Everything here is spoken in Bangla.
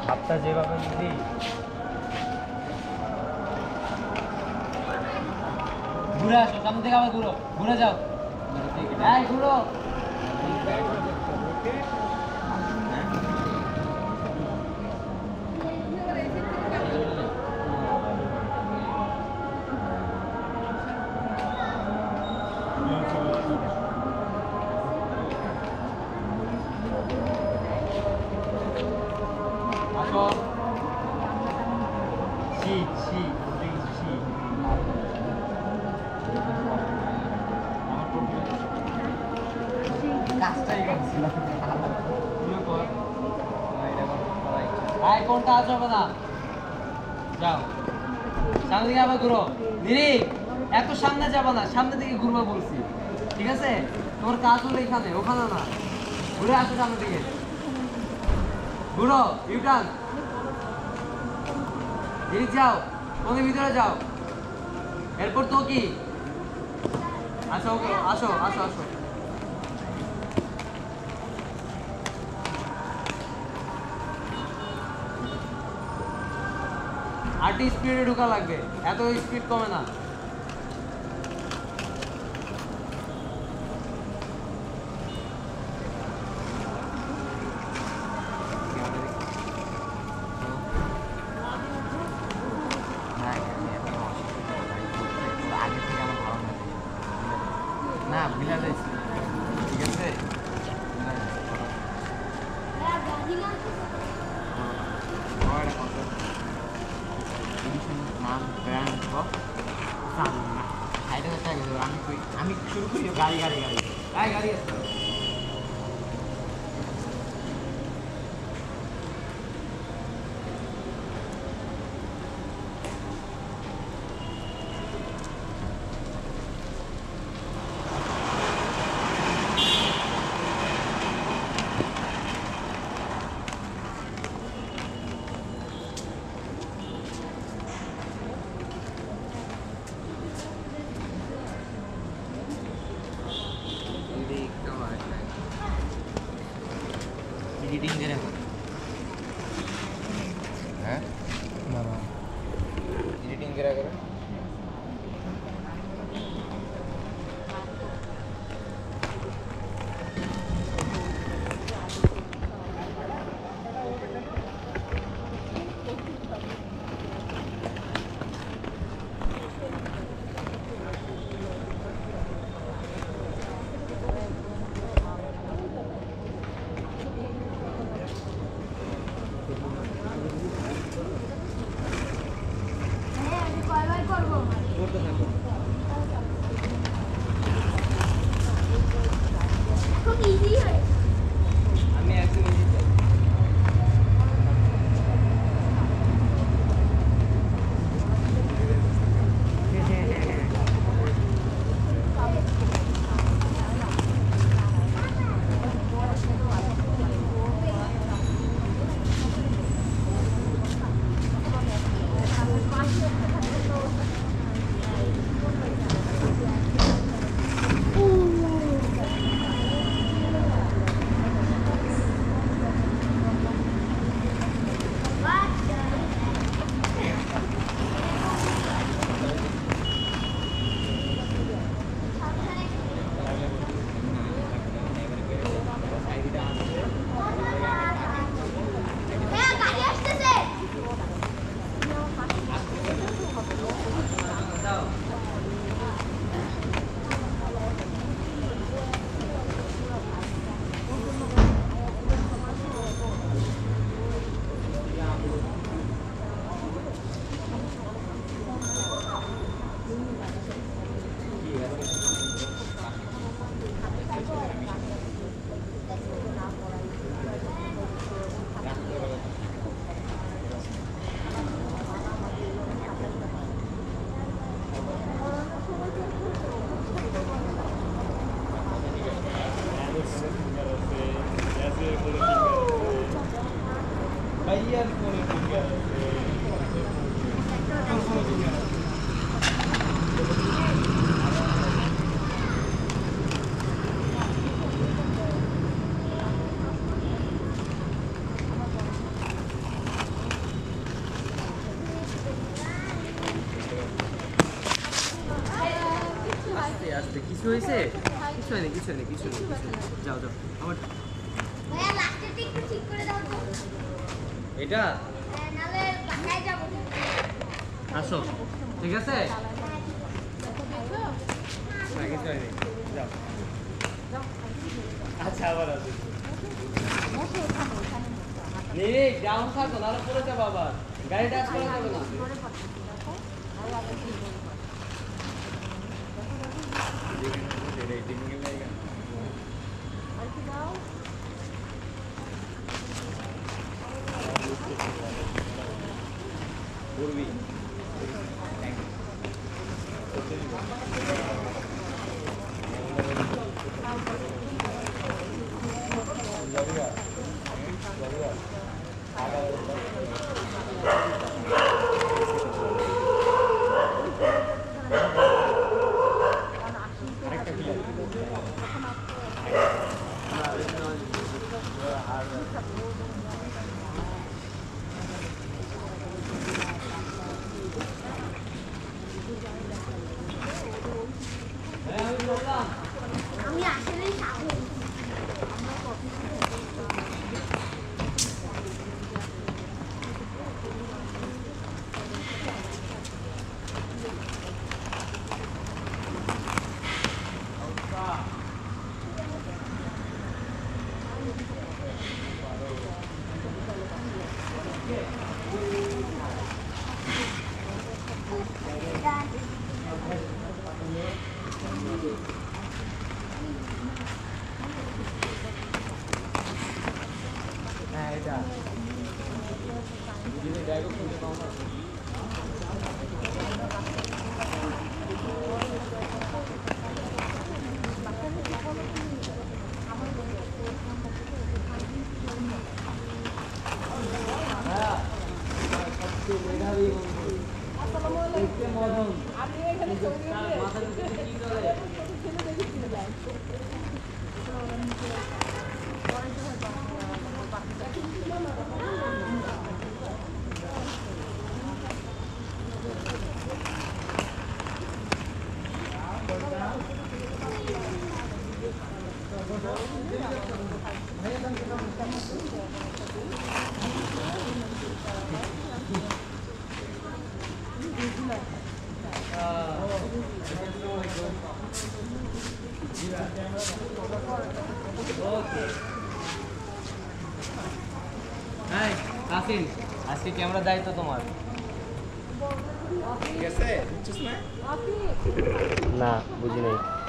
হাতটা যেভাবে যদি ঘুরে আসো, সামনে থেকে আবার ঘুরো, ঘুরে যাও, ঘুরো। কোনটা আসবে না, যাও সামনে দিকে আবার ঘুরো। দিদি এত সামনে যাবো না, সামনে দিকে ঘুরবো বলছি, ঠিক আছে? তোমার কাজ হলো এখানে, ওখানে না, ঘুরে আসো সামনে দিকে, ঘুরো, ইউটার্ন। দিদি যাও, তুমি ভিতরে যাও, এরপর তো কি? আসো, ওকে, আসো আসো আসো। আরটি স্পিডে ঢোকা লাগবে, এত স্পিড কমে না। না মিলা যাইছে, ঠিক আছে? আমি শুরু করি, গাড়ি গাড়ি গাড়ি গাড়ি আসতে এডিটিং করে হ্যাঁ না না এডিটিং করে কিছু হয়েছে? কিছু হয়নি, কিছু হয়নি, কিছু হয়নি, কিছু হয়নি। যাও যাও আমার ভাইয়া লাস্টেরটা একটু ঠিক করে দাও তো। এটা নাহলে বাসায় যাবো। আসো, ঠিক আছে? না কিছু হয়নি, যাও। আচ্ছা আবার আসো। নিরিক ডাউন থাকো, নাহলে পড়ে যাবো আবার। গাড়ি টাচ করা যাবে না। করবি। আমি বললাম আমি আসলেই সাহস। হ্যাঁ এটা বুঝলি ব্যাগও খুঁজে পাও না। হ্যাঁ সবচেয়ে মেধাবী বন্ধু দেখতে মদন তার মাথার উপরে কি করে হাই কাসিম, আজকে ক্যামেরা দায়িত্ব তোমার। ঠিক আছে বুঝছিস না না বুঝি নাই।